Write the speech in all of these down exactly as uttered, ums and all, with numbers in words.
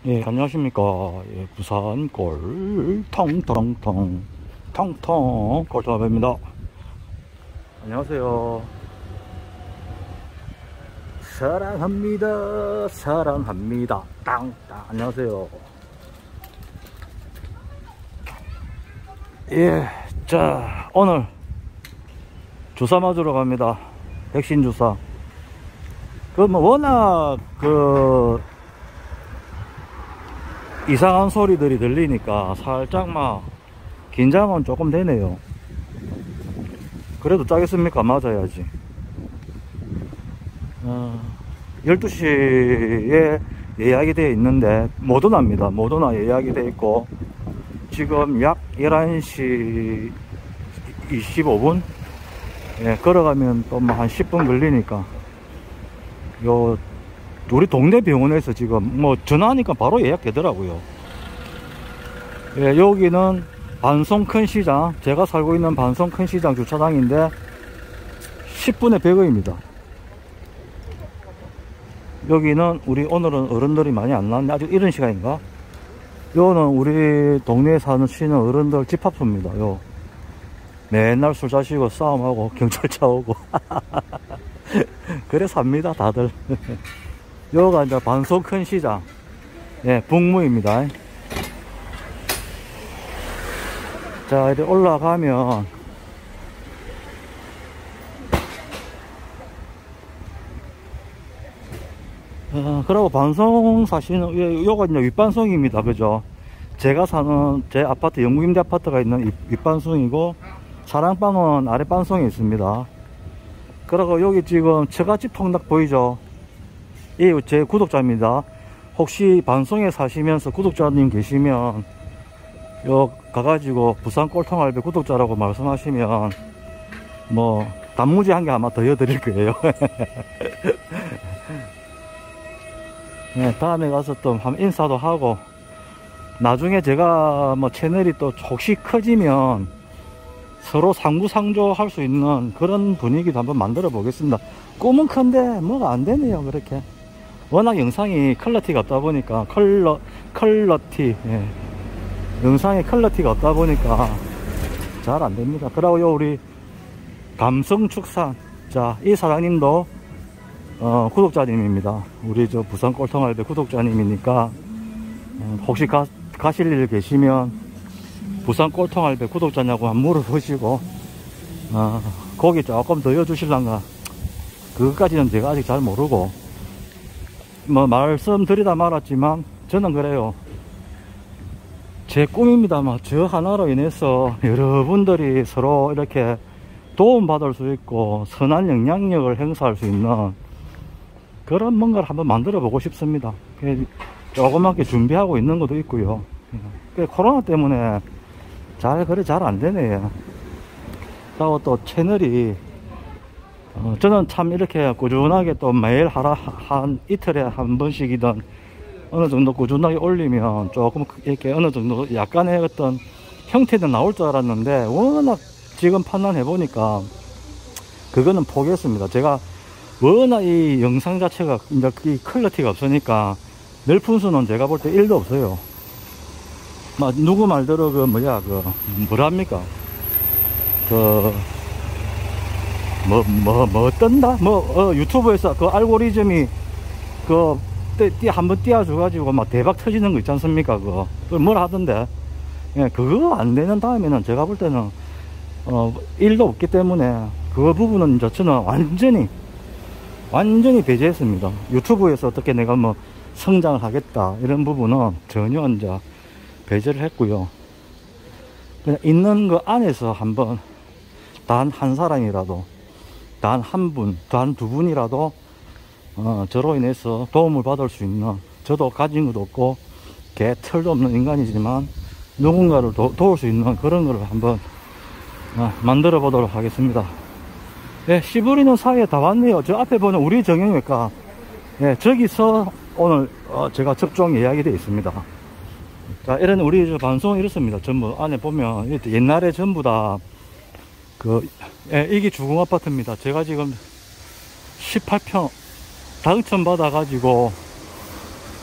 예, 안녕하십니까. 예, 부산 꼴, 텅텅텅, 텅텅, 꼴통아입니다. 안녕하세요. 사랑합니다. 사랑합니다. 땅, 땅. 안녕하세요. 예, 자, 오늘 주사 맞으러 갑니다. 백신 주사. 그, 뭐, 워낙, 그, 이상한 소리들이 들리니까 살짝 막 긴장은 조금 되네요. 그래도 짜겠습니까? 맞아야지. 어, 열두 시에 예약이 되어 있는데 모더나입니다. 모더나 예약이 되어 있고 지금 약 열한 시 이십오 분 예, 걸어가면 또 뭐 한 십 분 걸리니까 요 우리 동네 병원에서 지금 뭐 전화하니까 바로 예약되더라고요. 예, 여기는 반송 큰 시장, 제가 살고 있는 반송 큰 시장 주차장인데 십 분에 백 원입니다. 여기는 우리 오늘은 어른들이 많이 안 나왔네. 아직 이른 시간인가? 요는 우리 동네에 사는 쉬는 어른들 집합소입니다. 요 맨날 술 자시고 싸움하고 경찰차 오고 그래 삽니다 다들. 여기가 이제 반송 큰 시장, 예, 북무입니다. 자, 이렇게 올라가면, 어, 그리고 반송 사시는, 예, 요가 이제 윗반송입니다. 그죠? 제가 사는 제 아파트, 영국임대 아파트가 있는 윗반송이고, 사랑방은 아랫반송에 있습니다. 그리고 여기 지금 처갓집 통닭 보이죠? 이 제 구독자입니다. 혹시 반송에 사시면서 구독자님 계시면 요 가가지고 부산 꼴통알배 구독자라고 말씀하시면 뭐 단무지 한 개 아마 더 여드릴 거예요. 네, 다음에 가서 또 한번 인사도 하고 나중에 제가 뭐 채널이 또 혹시 커지면 서로 상부상조 할 수 있는 그런 분위기도 한번 만들어 보겠습니다. 꿈은 큰데 뭐가 안 되네요. 그렇게 워낙 영상이 퀄리티가 없다 보니까 컬러 퀄러티 예. 영상의 퀄리티가 없다 보니까 잘 안 됩니다. 그러고요 우리 감성축산, 자, 이 사장님도 어, 구독자님입니다. 우리 저 부산 꼴통알배 구독자님이니까 어, 혹시 가, 가실 일 계시면 부산 꼴통알배 구독자냐고 한번 물어보시고 어, 고기 조금 더 여주실란가 그것까지는 제가 아직 잘 모르고 뭐 말씀드리다 말았지만 저는 그래요. 제 꿈입니다만 저 하나로 인해서 여러분들이 서로 이렇게 도움받을 수 있고 선한 영향력을 행사할 수 있는 그런 뭔가를 한번 만들어 보고 싶습니다. 조그맣게 준비하고 있는 것도 있고요. 코로나 때문에 잘 그래 잘 안 되네요. 그리고 또 채널이 어, 저는 참 이렇게 꾸준하게 또 매일 하라 한 이틀에 한 번씩이든 어느 정도 꾸준하게 올리면 조금 이렇게 어느 정도 약간의 어떤 형태는 나올 줄 알았는데 워낙 지금 판단해 보니까 그거는 포기했습니다. 제가 워낙 이 영상 자체가 이제 이 퀄리티가 없으니까 널푼수는 제가 볼 때 일도 없어요. 막 누구 말대로 그 뭐야 그 뭐랍니까 그 뭐, 뭐, 뭐 뜬다? 뭐, 어, 유튜브에서 그 알고리즘이 그, 띠, 한번 띄워줘가지고 막 대박 터지는 거 있지 않습니까? 그거. 그걸 뭘 하던데. 예, 그거 안 되는 다음에는 제가 볼 때는, 어, 일도 없기 때문에 그 부분은 이제 저는 완전히, 완전히 배제했습니다. 유튜브에서 어떻게 내가 뭐 성장을 하겠다. 이런 부분은 전혀 이제 배제를 했고요. 그냥 있는 거 안에서 한번 단 한 사람이라도 단 한 분, 단 두 분이라도 어, 저로 인해서 도움을 받을 수 있는, 저도 가진 것도 없고 개 털도 없는 인간이지만 누군가를 도, 도울 수 있는 그런 거를 한번 어, 만들어 보도록 하겠습니다. 예, 시부리는 사이에 다 왔네요. 저 앞에 보는 우리 정형외과, 예, 저기서 오늘 어, 제가 접종 예약이 되어 있습니다. 자, 이런 우리 저 방송 이렇습니다. 전부 안에 보면 옛날에 전부 다 그, 예, 이게 주공 아파트입니다. 제가 지금 십팔 평 당첨 받아 가지고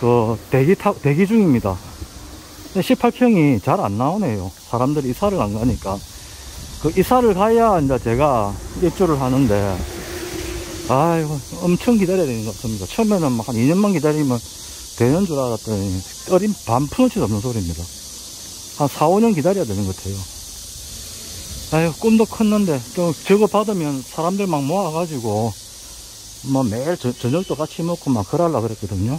그 대기 타 대기 중입니다. 십팔 평이 잘 안 나오네요. 사람들이 이사를 안 가니까. 그 이사를 가야 이제 제가 입주를 하는데, 아이고, 엄청 기다려야 되는 것 같습니다. 처음에는 막 한 이 년만 기다리면 되는 줄 알았더니, 어린 반 푼어치도 없는 소리입니다. 한 사, 오 년 기다려야 되는 것 같아요. 아유, 꿈도 컸는데, 좀 저거 받으면 사람들 막 모아가지고, 뭐 매일 저, 저녁도 같이 먹고 막 그러려고 그랬거든요.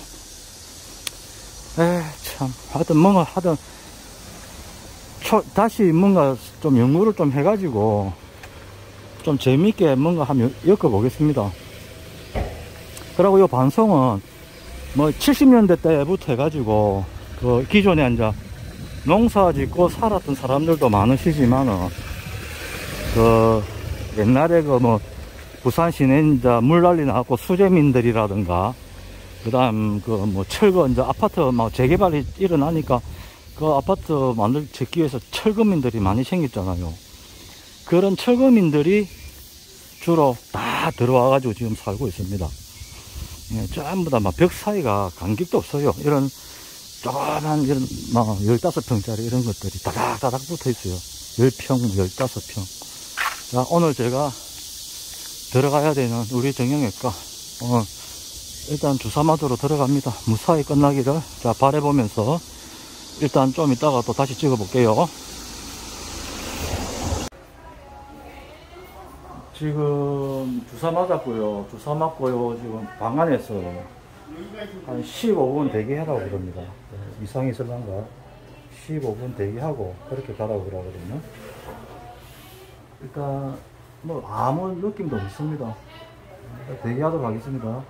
에이, 참. 하여튼 뭔가 하든, 초, 다시 뭔가 좀 연구를 좀 해가지고, 좀 재밌게 뭔가 한번 엮어보겠습니다. 그리고 이 방송은 뭐 칠십 년대 때부터 해가지고, 그 기존에 이제 농사 짓고 살았던 사람들도 많으시지만은, 그 옛날에 그 뭐 부산 시내 이제 물난리 나고 수재민들이라든가, 그 다음 그 뭐 철거 이제 아파트 막 재개발이 일어나니까 그 아파트 만들 짓기 위해서 철거민들이 많이 생겼잖아요. 그런 철거민들이 주로 다 들어와 가지고 지금 살고 있습니다. 예, 전부 다 막 벽 사이가 간격도 없어요. 이런 조그만 이런 막 열다섯 평짜리 이런 것들이 다닥다닥 붙어 있어요. 십 평, 십오 평. 자, 오늘 제가 들어가야 되는 우리 정형외과, 어, 일단 주사맞으러 들어갑니다. 무사히 끝나기를 자 바라보면서 일단 좀 이따가 또 다시 찍어 볼게요. 지금 주사 맞았고요. 주사 맞고요. 지금 방 안에서 한 십오 분 대기하라고 그럽니다. 이상이 있을란가? 십오 분 대기하고 그렇게 가라고 그러거든요. 일단 뭐 아무 느낌도 없습니다. 대기하도록 하겠습니다.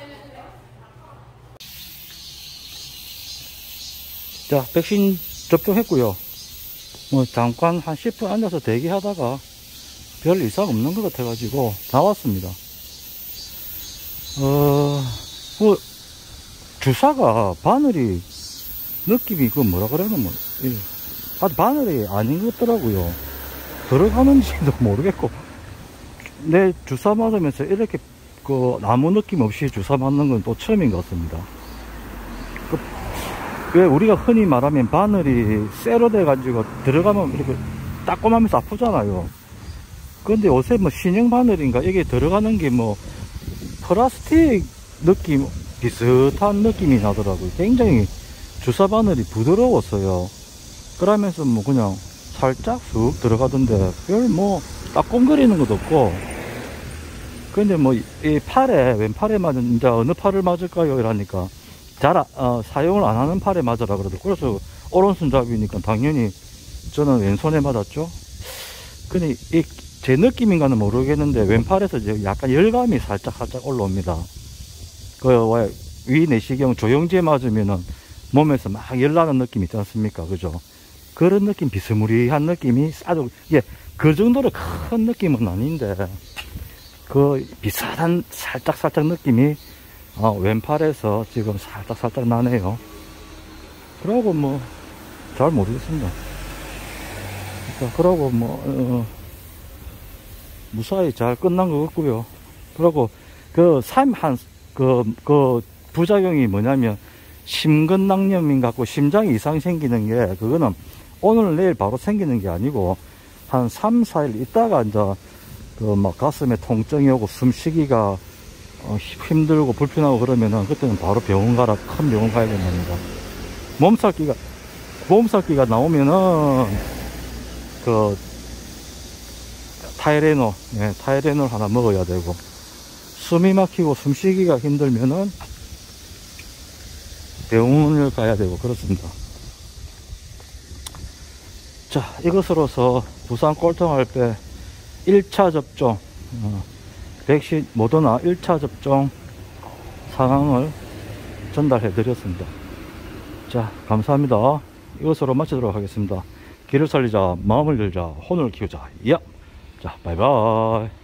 자, 백신 접종했고요. 뭐 잠깐 한 십 분 앉아서 대기하다가 별 이상 없는 것 같아가지고 나왔습니다. 어, 뭐 주사가 바늘이 느낌이 그 뭐라 그러는 뭐, 예. 아, 바늘이 아닌 것 같더라고요. 들어가는지도 모르겠고, 내 주사 맞으면서 이렇게 그 아무 느낌 없이 주사 맞는 건 또 처음인 것 같습니다. 그, 왜 우리가 흔히 말하면 바늘이 쇠로 돼가지고 들어가면 이렇게 따끔하면서 아프잖아요. 근데 요새 뭐 신형 바늘인가 이게 들어가는 게 뭐 플라스틱 느낌 비슷한 느낌이 나더라고요. 굉장히 주사 바늘이 부드러웠어요. 그러면서 뭐 그냥 살짝 쑥 들어가던데 별 뭐 따끔거리는 것도 없고. 근데 뭐 이 팔에 왼팔에 맞은 이제 어느 팔을 맞을까요? 이러니까 잘 어, 사용을 안 하는 팔에 맞으라 그러더라고요. 그래서 오른손잡이니까 당연히 저는 왼손에 맞았죠. 근데 이 제 느낌인가는 모르겠는데 왼팔에서 이제 약간 열감이 살짝 살짝 올라옵니다. 그 위 내시경 조영지에 맞으면은 몸에서 막 열나는 느낌 있지 않습니까? 그죠? 그런 느낌, 비스무리한 느낌이 아주, 예, 그 정도로 큰 느낌은 아닌데, 그 비슷한 살짝 살짝 느낌이 어, 왼팔에서 지금 살짝 살짝 나네요. 그러고 뭐 잘 모르겠습니다. 그러니까 그러고 뭐 어, 무사히 잘 끝난 것 같고요. 그리고 그 삼 한 그 그 부작용이 뭐냐면 심근낭염인 같고 심장이 이상 생기는 게 그거는 오늘 내일 바로 생기는 게 아니고 한 삼, 사 일 있다가 이제 그 막 가슴에 통증이 오고 숨쉬기가 어, 힘들고 불편하고 그러면은 그때는 바로 병원 가라, 큰 병원 가야 된답니다. 몸살기가 몸살기가 나오면은 그 타이레놀, 예, 타이레놀 하나 먹어야 되고, 숨이 막히고 숨쉬기가 힘들면은 병원을 가야 되고 그렇습니다. 자, 이것으로서 부산 꼴통할배 일 차 접종, 어, 백신 모더나 일 차 접종 상황을 전달해 드렸습니다. 자, 감사합니다. 이것으로 마치도록 하겠습니다. 길을 살리자, 마음을 열자, 혼을 키우자. 야! 자, 바이바이.